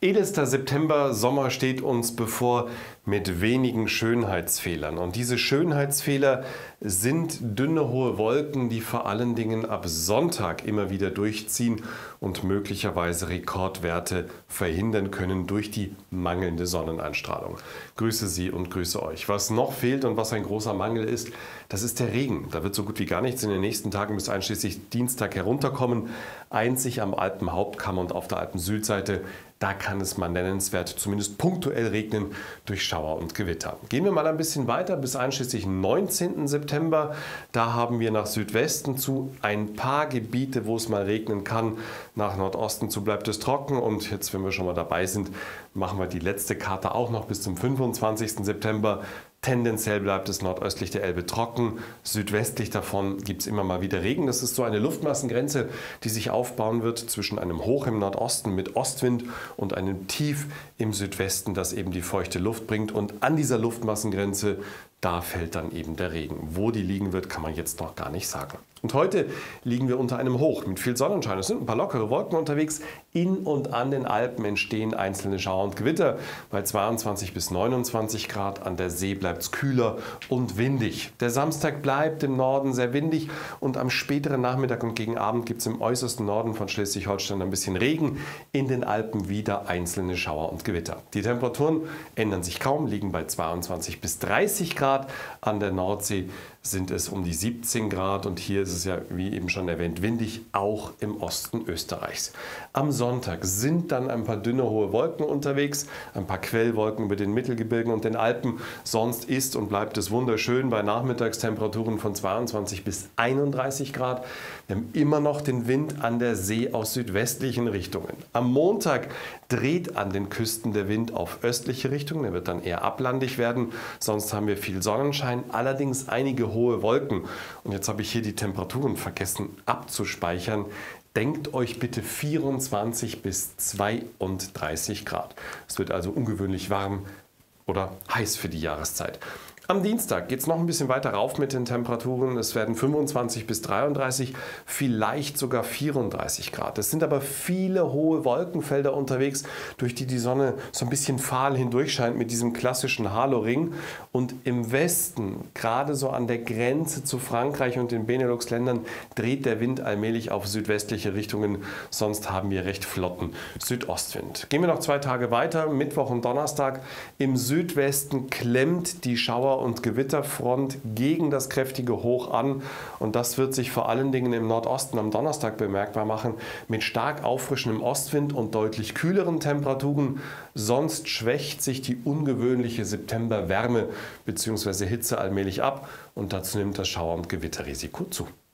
Edelster September, Sommer steht uns bevor mit wenigen Schönheitsfehlern. Und diese Schönheitsfehler sind dünne, hohe Wolken, die vor allen Dingen ab Sonntag immer wieder durchziehen und möglicherweise Rekordwerte verhindern können durch die mangelnde Sonneneinstrahlung. Grüße Sie und grüße euch. Was noch fehlt und was ein großer Mangel ist, das ist der Regen. Da wird so gut wie gar nichts in den nächsten Tagen bis einschließlich Dienstag herunterkommen. Einzig am Alpenhauptkamm und auf der Alpensüdseite, da kann es mal nennenswert, zumindest punktuell regnen durch Schauer und Gewitter. Gehen wir mal ein bisschen weiter bis einschließlich 19. September. Da haben wir nach Südwesten zu ein paar Gebiete, wo es mal regnen kann. Nach Nordosten zu bleibt es trocken. Und jetzt, wenn wir schon mal dabei sind, machen wir die letzte Karte auch noch bis zum 25. September. Tendenziell bleibt es nordöstlich der Elbe trocken, südwestlich davon gibt es immer mal wieder Regen. Das ist so eine Luftmassengrenze, die sich aufbauen wird zwischen einem Hoch im Nordosten mit Ostwind und einem Tief im Südwesten, das eben die feuchte Luft bringt. Und an dieser Luftmassengrenze, da fällt dann eben der Regen. Wo die liegen wird, kann man jetzt noch gar nicht sagen. Und heute liegen wir unter einem Hoch mit viel Sonnenschein. Es sind ein paar lockere Wolken unterwegs. In und an den Alpen entstehen einzelne Schauer und Gewitter. Bei 22 bis 29 Grad an der See bleibt es kühler und windig. Der Samstag bleibt im Norden sehr windig und am späteren Nachmittag und gegen Abend gibt es im äußersten Norden von Schleswig-Holstein ein bisschen Regen. In den Alpen wieder einzelne Schauer und Gewitter. Die Temperaturen ändern sich kaum, liegen bei 22 bis 30 Grad. An der Nordsee sind es um die 17 Grad und hier ist es ja, wie eben schon erwähnt, windig, auch im Osten Österreichs. Am Sonntag sind dann ein paar dünne, hohe Wolken unterwegs, ein paar Quellwolken über den Mittelgebirgen und den Alpen. Sonst ist und bleibt es wunderschön bei Nachmittagstemperaturen von 22 bis 31 Grad. Wir haben immer noch den Wind an der See aus südwestlichen Richtungen. Am Montag dreht an den Küsten der Wind auf östliche Richtungen. Er wird dann eher ablandig werden. Sonst haben wir viel Sonnenschein, allerdings einige hohe Wolken. Und jetzt habe ich hier die Temperaturen vergessen abzuspeichern. Denkt euch bitte 24 bis 32 Grad. Es wird also ungewöhnlich warm oder heiß für die Jahreszeit. Am Dienstag geht es noch ein bisschen weiter rauf mit den Temperaturen. Es werden 25 bis 33, vielleicht sogar 34 Grad. Es sind aber viele hohe Wolkenfelder unterwegs, durch die die Sonne so ein bisschen fahl hindurch scheint mit diesem klassischen Halo-Ring. Und im Westen, gerade so an der Grenze zu Frankreich und den Benelux-Ländern, dreht der Wind allmählich auf südwestliche Richtungen. Sonst haben wir recht flotten Südostwind. Gehen wir noch 2 Tage weiter, Mittwoch und Donnerstag. Im Südwesten klemmt die Schauer- und Gewitterfront gegen das kräftige Hoch an und das wird sich vor allen Dingen im Nordosten am Donnerstag bemerkbar machen mit stark auffrischendem Ostwind und deutlich kühleren Temperaturen. Sonst schwächt sich die ungewöhnliche Septemberwärme bzw. Hitze allmählich ab und dazu nimmt das Schauer- und Gewitterrisiko zu.